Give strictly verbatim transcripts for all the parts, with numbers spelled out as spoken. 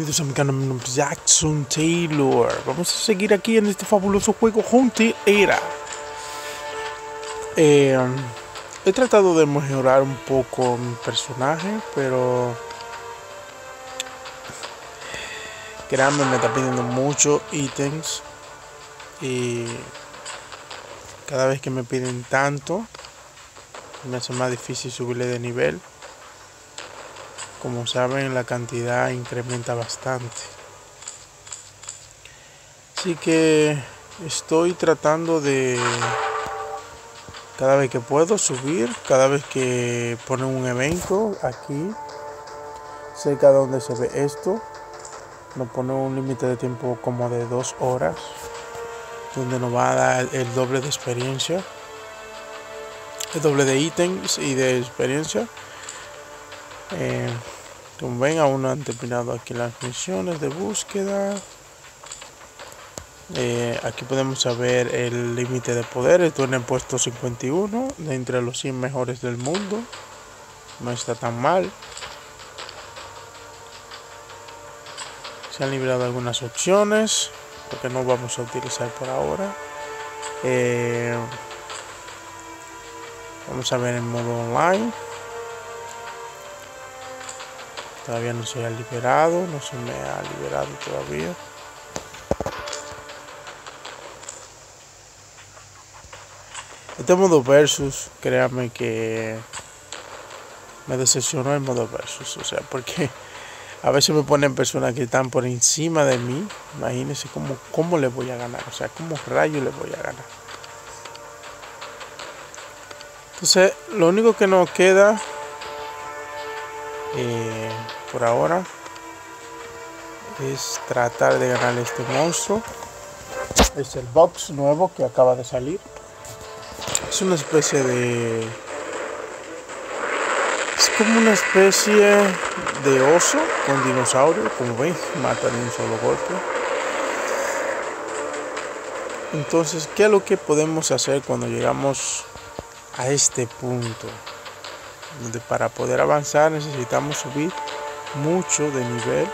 bienvenidos a mi canal, mi nombre es Jackson Taylor. Vamos a seguir aquí en este fabuloso juego Haunted Era. Eh, he tratado de mejorar un poco mi personaje, pero créanme, me está pidiendo muchos ítems y cada vez que me piden tanto me hace más difícil subirle de nivel. Como saben, la cantidad incrementa bastante. Así que estoy tratando de, cada vez que puedo, subir. Cada vez que ponen un evento aquí, cerca de donde se ve esto, nos pone un límite de tiempo como de dos horas, donde nos va a dar el doble de experiencia, el doble de ítems y de experiencia. Eh, como ven, aún no han terminado aquí las misiones de búsqueda. Eh, aquí podemos saber el límite de poder. Estoy en el puesto cincuenta y uno de entre los cien mejores del mundo. No está tan mal. Se han liberado algunas opciones, porque no vamos a utilizar por ahora. Eh, vamos a ver el modo online. Todavía no se ha liberado, no se me ha liberado todavía. Este modo versus, créanme que me decepcionó el modo versus, o sea, porque a veces me ponen personas que están por encima de mí. Imagínense cómo, cómo le voy a ganar, o sea, cómo rayos le voy a ganar. Entonces, lo único que nos queda Eh, por ahora es tratar de ganar este monstruo. Es el box nuevo que acaba de salir. Es una especie de es como una especie de oso con dinosaurio. Como ven, mata de un solo golpe. Entonces, ¿qué es lo que podemos hacer cuando llegamos a este punto? Donde para poder avanzar necesitamos subir mucho de nivel.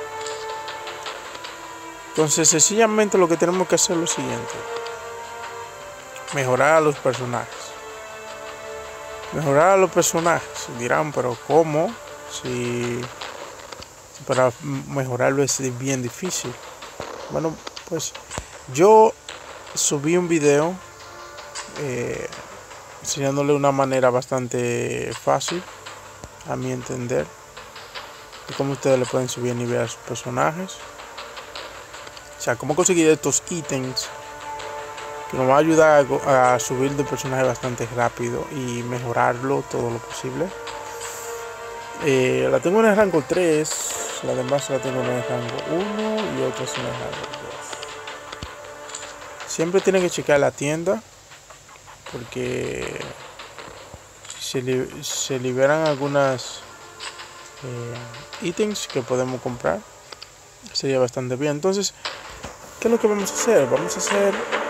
Entonces, sencillamente lo que tenemos que hacer es lo siguiente: mejorar a los personajes. Mejorar a los personajes. Dirán, pero ¿cómo? Si para mejorarlo es bien difícil. Bueno, pues yo subí un video eh, enseñándole una manera bastante fácil, a mi entender, de cómo ustedes le pueden subir nivel a sus personajes. O sea, cómo conseguir estos ítems que nos va a ayudar a, a subir de personaje bastante rápido y mejorarlo todo lo posible. Eh, la tengo en el rango tres, la demás la tengo en el rango uno y otras en el rango dos. Siempre tienen que checar la tienda, porque se, li se liberan algunas eh, ítems que podemos comprar. Sería bastante bien. Entonces, ¿qué es lo que vamos a hacer? Vamos a hacer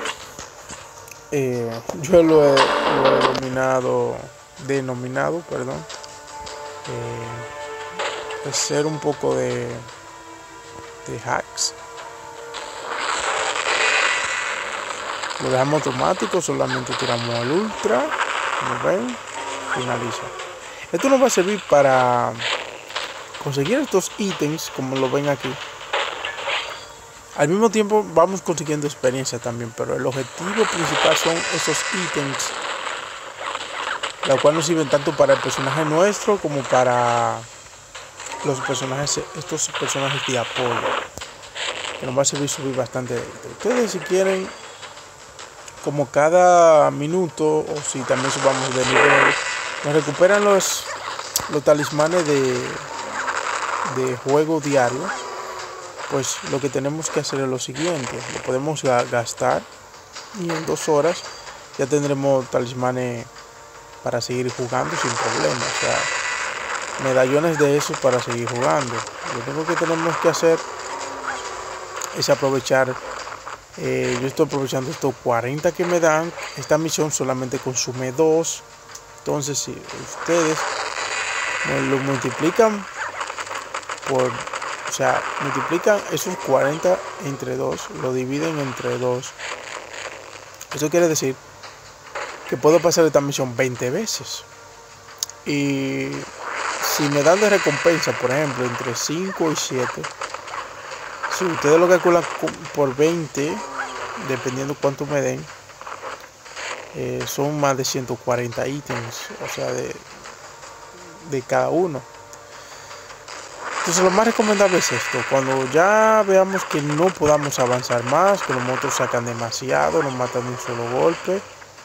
eh, yo lo he, lo he dominado, denominado, perdón, eh, hacer un poco de, de hacks. Lo dejamos automático, solamente tiramos el ultra, como ven, finaliza. Esto nos va a servir para conseguir estos ítems, como lo ven aquí. Al mismo tiempo vamos consiguiendo experiencia también, pero el objetivo principal son esos ítems, la cual nos sirven tanto para el personaje nuestro como para los personajes, estos personajes de apoyo, que nos va a servir subir bastante de ítems. Ustedes, si quieren, como cada minuto, o si también subamos de nivel, nos recuperan los, los talismanes de, de juego diario. Pues lo que tenemos que hacer es lo siguiente: lo podemos gastar y en dos horas ya tendremos talismanes para seguir jugando sin problema. O sea, medallones de esos para seguir jugando. Lo único que tenemos que hacer es aprovechar. Eh, yo estoy aprovechando estos cuarenta que me dan. Esta misión solamente consume dos. Entonces, si ustedes lo multiplican por O sea, multiplican esos cuarenta entre dos, lo dividen entre dos. Eso quiere decir que puedo pasar esta misión veinte veces. Y si me dan de recompensa, por ejemplo, entre cinco y siete, si ustedes lo calculan por veinte, dependiendo cuánto me den, eh, son más de ciento cuarenta ítems, o sea, de, de cada uno. Entonces lo más recomendable es esto: cuando ya veamos que no podamos avanzar más, que los monstruos sacan demasiado, nos matan de un solo golpe,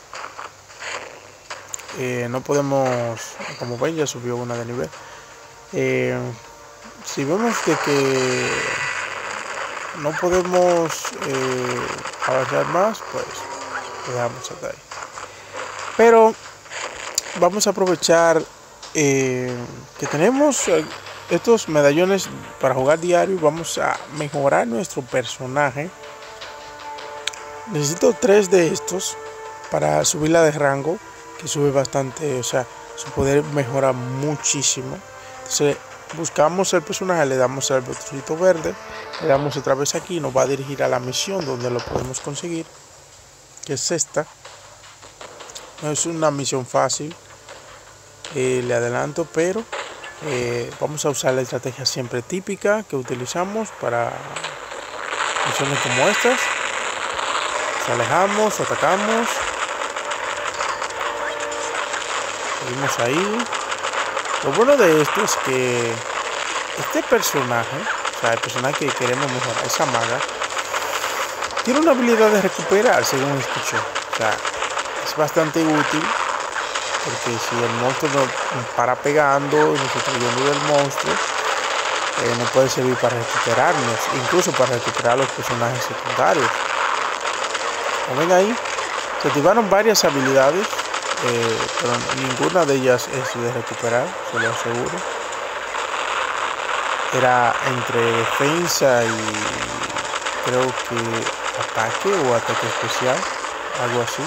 eh, no podemos, como ven ya subió una de nivel, eh, si vemos de que no podemos eh, avanzar más, pues lo dejamos hasta ahí. Pero vamos a aprovechar eh, que tenemos estos medallones para jugar diario. Vamos a mejorar nuestro personaje. Necesito tres de estos para subirla de rango, que sube bastante, o sea, su poder mejora muchísimo. Entonces buscamos el personaje, le damos al botoncito verde, le damos otra vez aquí, nos va a dirigir a la misión donde lo podemos conseguir, que es esta. No es una misión fácil, eh, le adelanto, pero eh, vamos a usar la estrategia siempre típica que utilizamos para misiones como estas. Nos alejamos, atacamos, seguimos ahí. Lo bueno de esto es que este personaje, o sea, el personaje que queremos mejorar, esa maga, tiene una habilidad de recuperar, según escuché. O sea, es bastante útil, porque si el monstruo nos para pegando y nos está yendo del monstruo, eh, nos puede servir para recuperarnos, incluso para recuperar los personajes secundarios. Como ven ahí, se activaron varias habilidades, eh, pero ninguna de ellas es de recuperar, se lo aseguro. Era entre defensa y creo que ataque o ataque especial, algo así.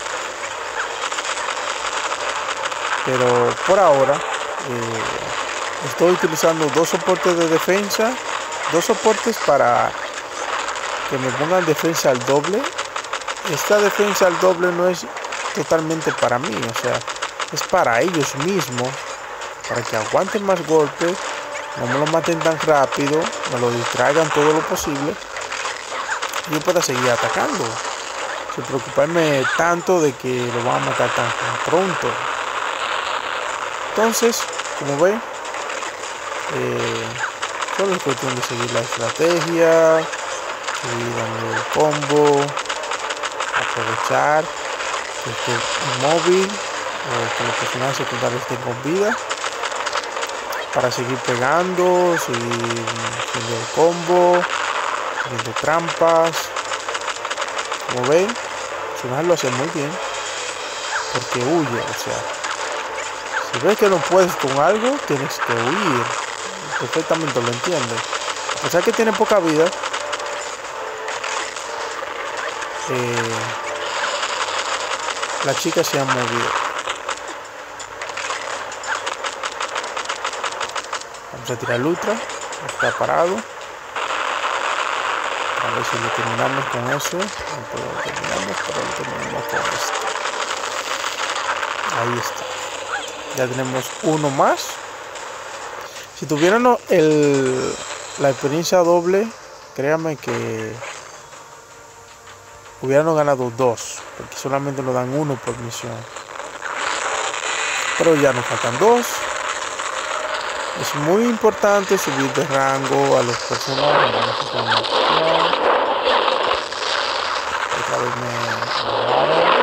Pero por ahora eh, estoy utilizando dos soportes de defensa, dos soportes para que me pongan defensa al doble. Esta defensa al doble no es totalmente para mí, o sea, es para ellos mismos, para que aguanten más golpes, no me lo maten tan rápido, me lo distraigan todo lo posible y yo pueda seguir atacando, sin preocuparme tanto de que lo van a matar tan, tan pronto. Entonces, como ven, eh, solo es cuestión de seguir la estrategia, seguir dando el combo, aprovechar que esté inmóvil o que los personajes secundarios estén con vida para seguir pegando, seguir haciendo el combo, haciendo trampas. Como ven, el personaje lo hace muy bien porque huye, o sea, si ves que no puedes con algo, tienes que huir. Perfectamente lo entiendo. O sea que tiene poca vida. Eh, la chica se ha movido. Vamos a tirar el ultra. Está parado. A ver si lo terminamos con eso. No lo terminamos, pero lo terminamos con esto. Ahí está. Ya tenemos uno más. Si tuvieran el, la experiencia doble, créanme que hubieran ganado dos, porque solamente nos dan uno por misión. Pero ya nos faltan dos. Es muy importante subir de rango a los personajes. Vamos a hacer una opción. Otra vez me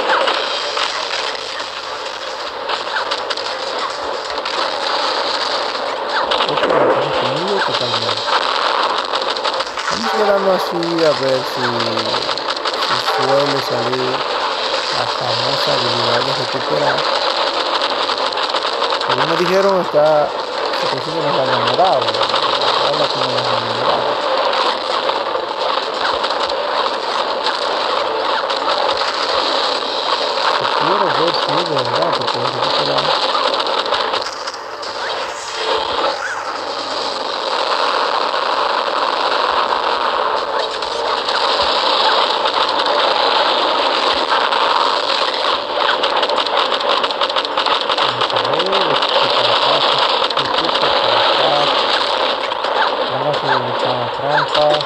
totalmente. Vamos quedando así a ver si, si suele salir la famosa habilidad de recuperar. Como me dijeron, está, se consigue en el enamorado. Habla como los enamorados. Quiero ver si es verdad que puedo recuperar. no sé dónde está la trampa.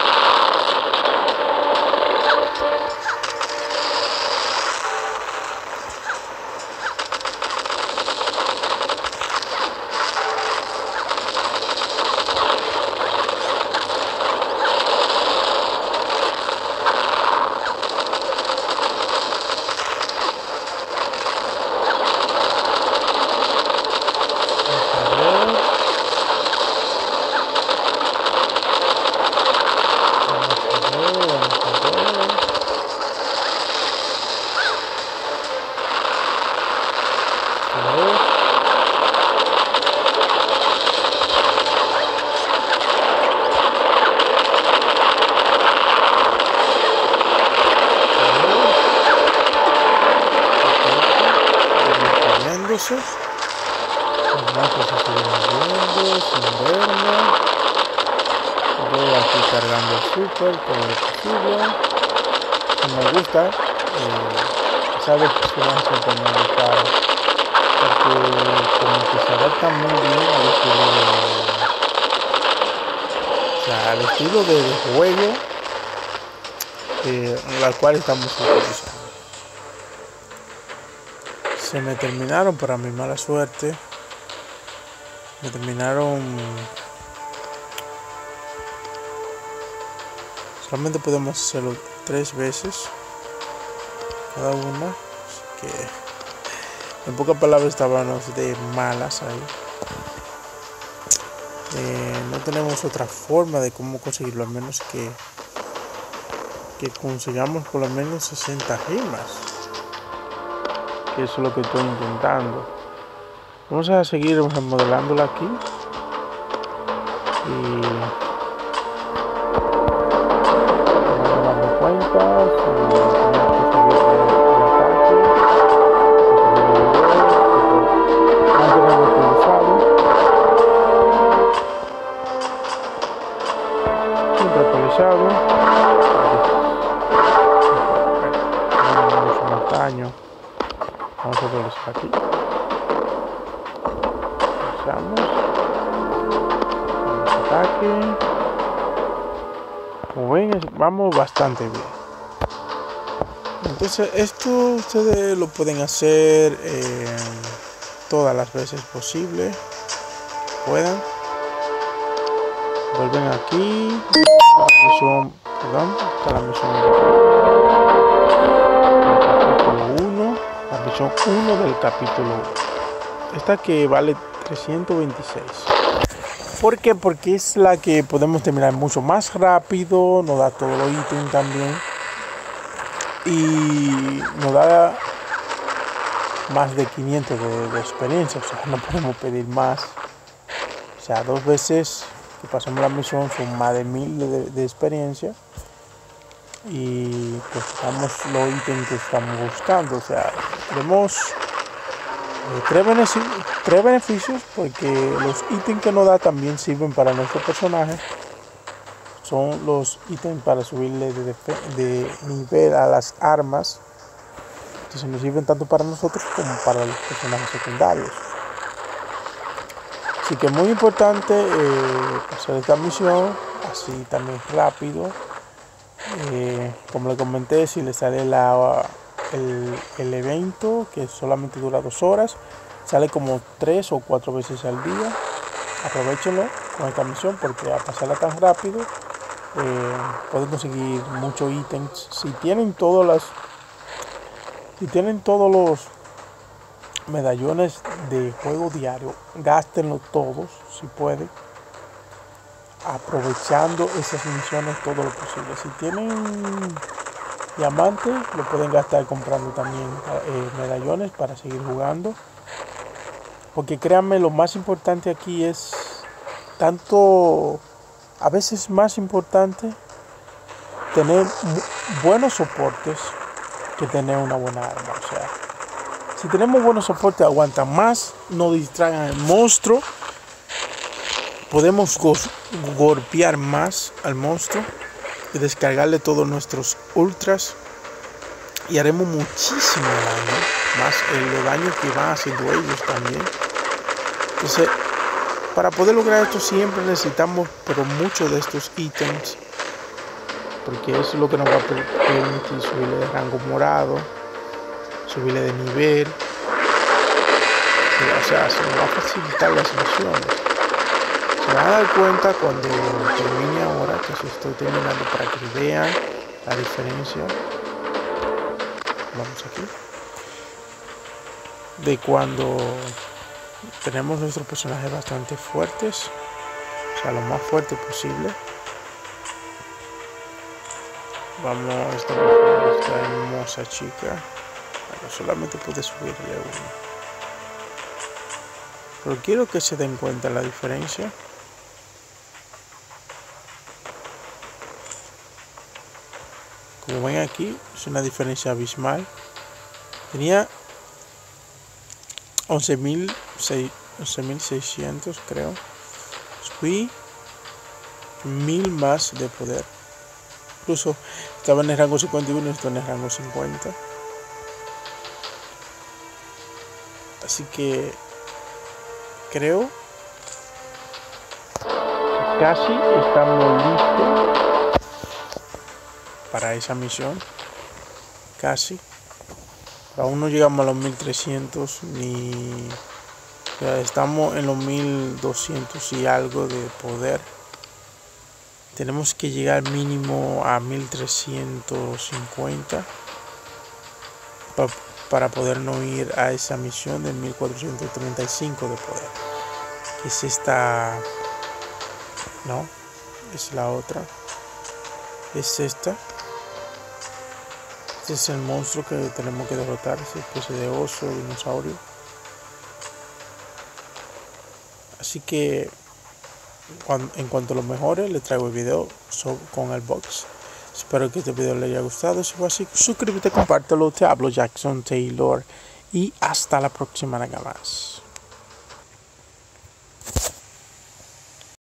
Los monstruos se siguen moviendo sin verme. Voy aquí cargando el super todo lo posible. Si me gusta, eh, sabe que se van a siempre me gusta porque como que se adapta muy bien al estilo de, o sea, al estilo de, de juego eh, en la cual estamos utilizando. Se me terminaron, para mi mala suerte, me terminaron, solamente podemos hacerlo tres veces cada una, así que en pocas palabras estábamos de malas ahí. Eh, no tenemos otra forma de cómo conseguirlo, a menos que que consigamos por lo menos sesenta gemas, que eso es lo que estoy intentando. Vamos a seguir remodelándola aquí y vamos dando cuentas y tenemos que seguir el ataque, mantenemos utilizado, siempre actualizado, no mucho más daño. Vamos a actualizar aquí. Usamos el ataque. Como ven, vamos bastante bien. Entonces esto ustedes lo pueden hacer eh, todas las veces posible puedan. Vuelven aquí a la misión, perdón, a la misión capítulo uno, la misión uno del capítulo uno. Esta que vale trescientos veintiséis. ¿Por qué? Porque es la que podemos terminar mucho más rápido, nos da todos los ítems también y nos da más de quinientos de, de experiencia, o sea, no podemos pedir más. O sea, dos veces que pasamos la misión son más de mil de, de experiencia y pues damos los ítems que estamos buscando. O sea, tenemos eh, tres, beneficios, tres beneficios porque los ítems que nos da también sirven para nuestro personaje. Son los ítems para subirle de, de nivel a las armas. Entonces nos sirven tanto para nosotros como para los personajes secundarios. Así que es muy importante eh, hacer esta misión así también rápido. Eh, como le comenté, si le sale la, el, el evento que solamente dura dos horas, sale como tres o cuatro veces al día. Aprovechenlo con esta misión porque a pasarla tan rápido eh, pueden conseguir muchos ítems. Si tienen todas las si tienen todos los medallones de juego diario, gástenlo todos si pueden, aprovechando esas misiones todo lo posible. Si tienen diamantes, lo pueden gastar comprando también eh, medallones para seguir jugando, porque créanme, lo más importante aquí es tanto, a veces más importante tener buenos soportes que tener una buena arma. O sea, si tenemos buenos soportes, aguantan más, no distraigan al monstruo, podemos go golpear más al monstruo y descargarle todos nuestros ultras y haremos muchísimo daño, más el daño que van haciendo ellos también. Entonces, para poder lograr esto siempre necesitamos, pero muchos de estos ítems, porque eso es lo que nos va a permitir subirle de rango morado, subirle de nivel, o sea, se nos va a facilitar las misiones. Se van a dar cuenta cuando termine ahora, que si estoy terminando, para que vean la diferencia. Vamos aquí. De cuando tenemos nuestros personajes bastante fuertes, o sea, lo más fuerte posible. Vamos a esta, esta hermosa chica. Bueno, solamente puede subirle uno, pero quiero que se den cuenta la diferencia. Como ven aquí, es una diferencia abismal. Tenía once mil seiscientos, creo. Subí mil más de poder. Incluso estaba en el rango cincuenta y uno y estoy en el rango cincuenta. Así que creo que casi estamos listos para esa misión. Casi. Pero aún no llegamos a los mil trescientos ni... O sea, estamos en los mil doscientos y algo de poder. Tenemos que llegar mínimo a mil trescientos cincuenta pa para poder no ir a esa misión de mil cuatrocientos treinta y cinco de poder. Que es esta... No, es la otra. Es esta. Este es el monstruo que tenemos que derrotar, esa especie de oso, dinosaurio. Así que cuando, en cuanto a los mejores, les traigo el video con el box. Espero que este video les haya gustado. Si fue así, suscríbete, compártelo. Te hablo Jackson Taylor y hasta la próxima, nada más.